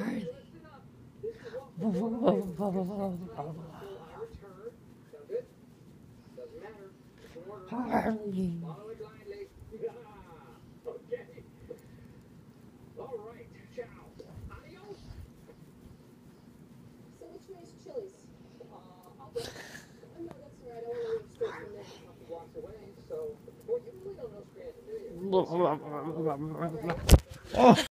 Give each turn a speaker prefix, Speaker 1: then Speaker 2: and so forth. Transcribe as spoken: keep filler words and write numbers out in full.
Speaker 1: Harley. Harley.
Speaker 2: So which way is Chili's? Uh, I'll go. Oh, no, that's all right. I want to leave straight from there. A couple blocks away, so boy, you really don't know Scranton, do you?
Speaker 1: Oh.